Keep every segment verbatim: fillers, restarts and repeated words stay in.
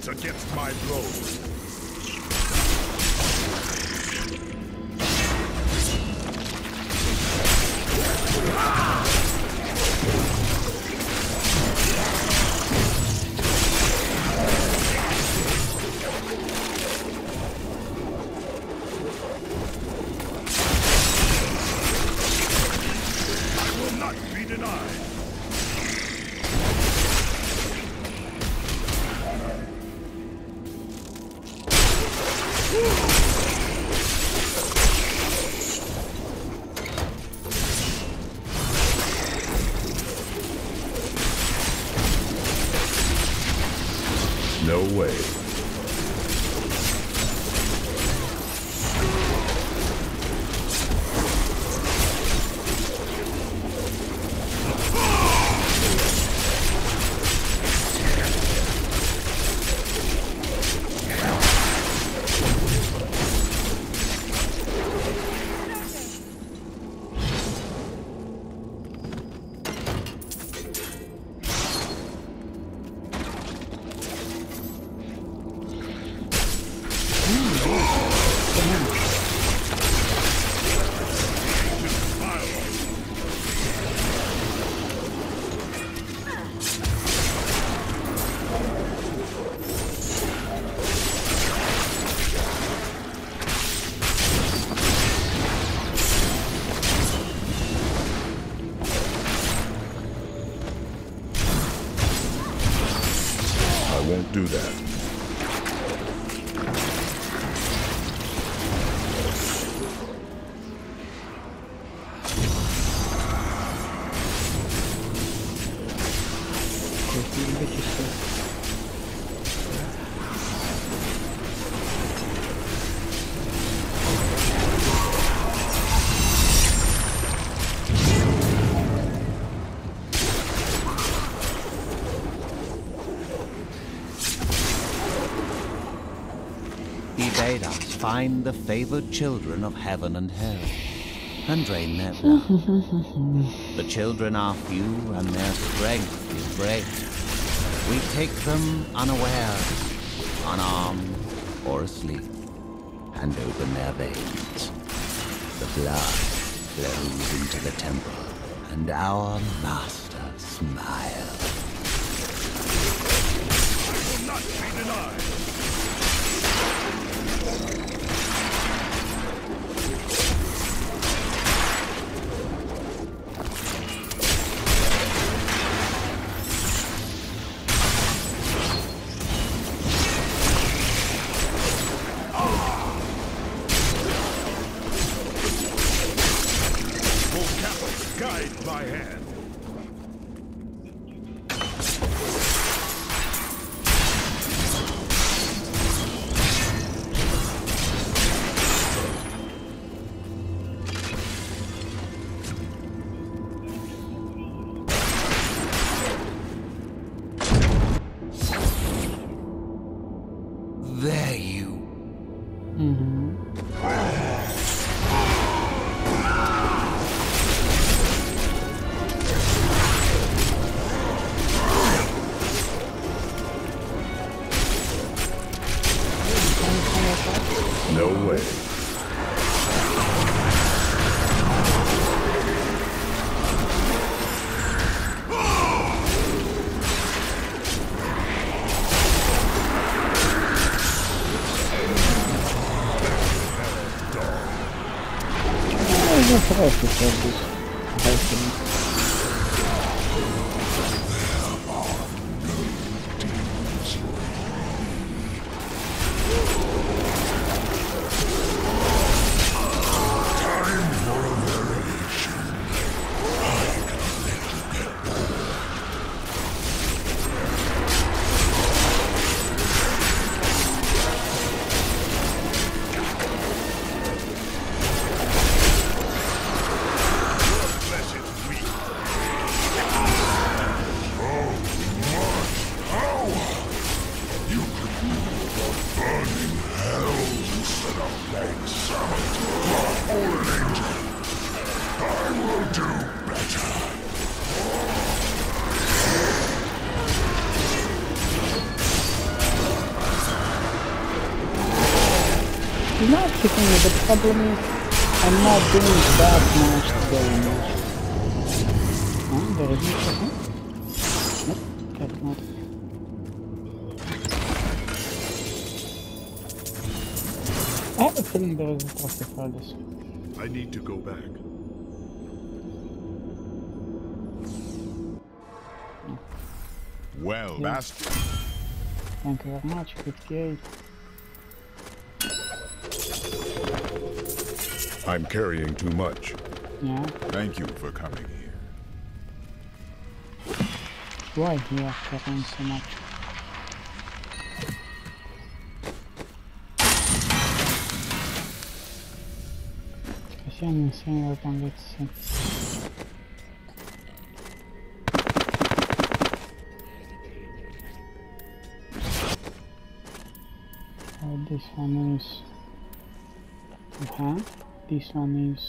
odds against my blows. No way. I won't do that. He bade us find the favored children of heaven and hell, and drain their blood. The children are few, and their strength is great. We take them unawares, unarmed or asleep, and open their veins. The blood flows into the temple, and our master smiles. I will not be denied. Guide my hand. There you. Mm-hmm. No way. He's not hitting me, the problem is I'm not doing that much damage. Huh? There is no second? Nope, that's not it. I have a feeling there is a trophy for this. I need to go back. Well, Yeah. master. Thank you very much, fifty-eight. I'm carrying too much. Yeah, Thank you for coming here. why you are carrying so much? I see an insane weapon, let's see. Oh, this one is... Uh-huh. This one is...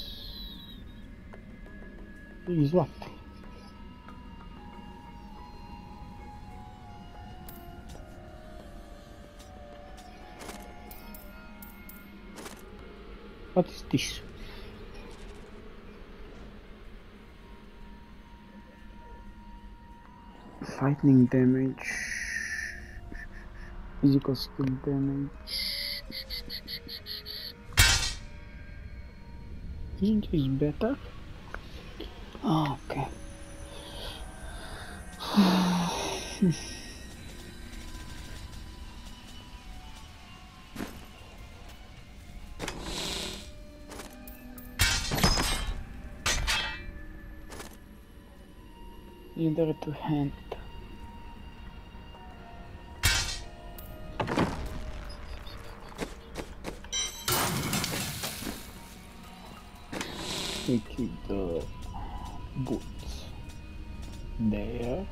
Is what? What is this? Lightning damage. Physical skill damage. Isn't this better? Oh, okay. Either to hand. We keep the boots there.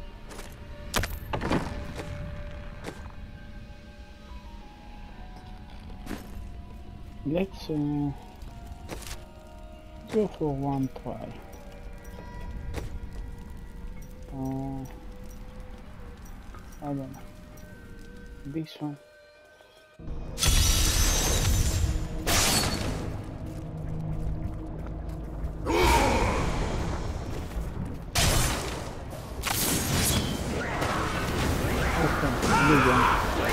Let's uh, go for one try. Uh, I don't know. This one. Okay, good one.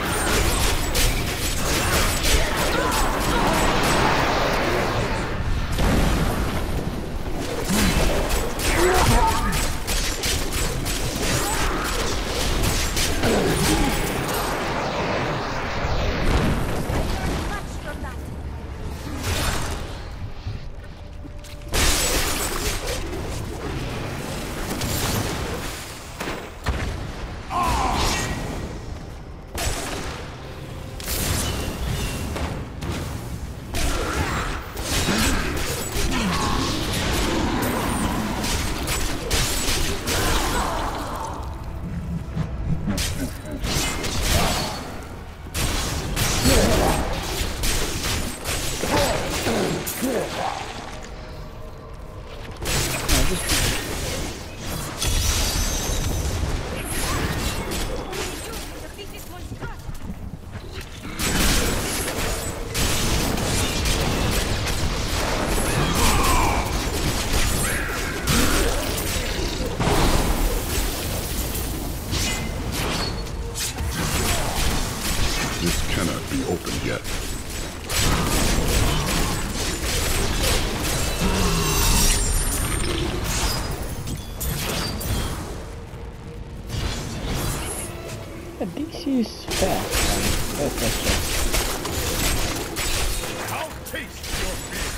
This cannot be opened yet. But this is fast. That's fast. I'll taste your fear.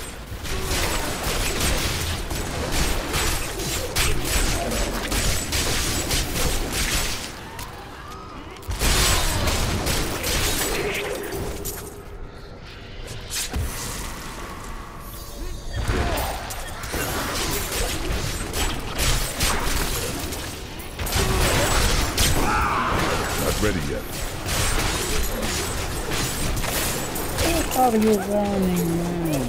Not ready yet. Where are you running now?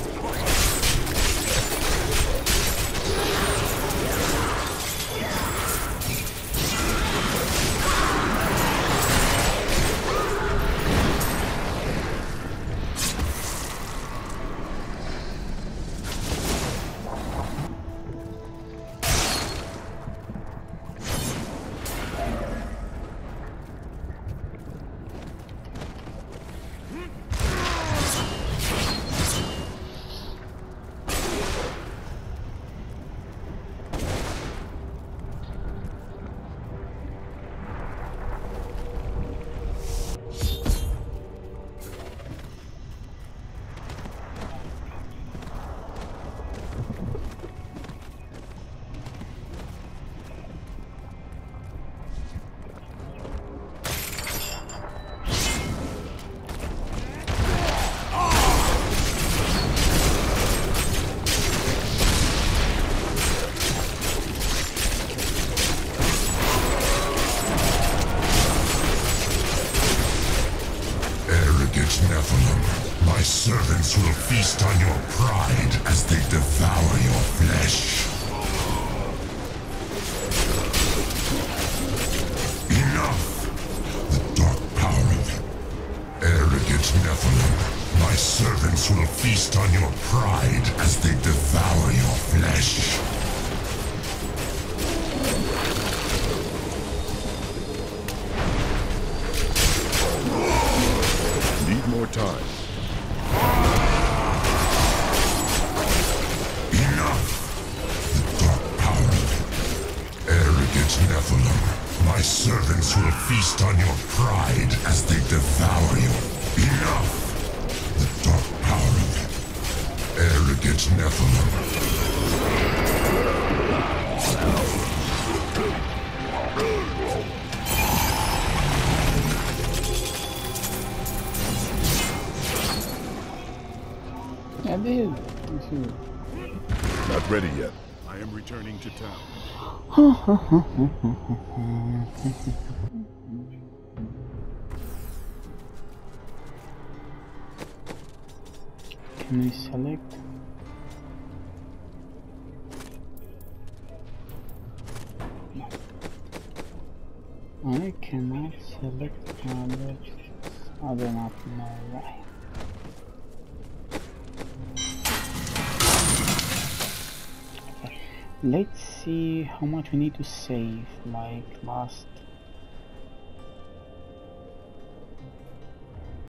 Arrogant Nephilim, my servants will feast on your pride as they devour your flesh. Enough! The dark power of it. Arrogant Nephilim, my servants will feast on your pride as they devour your flesh. Need more time. Enough! The dark power of it. Arrogant Nephilim, my servants will feast on your pride as they devour you. Enough! The dark power of it. Arrogant Nephilim. I did. Not ready yet. I am returning to town. Can I select? I cannot select knowledge. I do not know why. Let's see how much we need to save, like last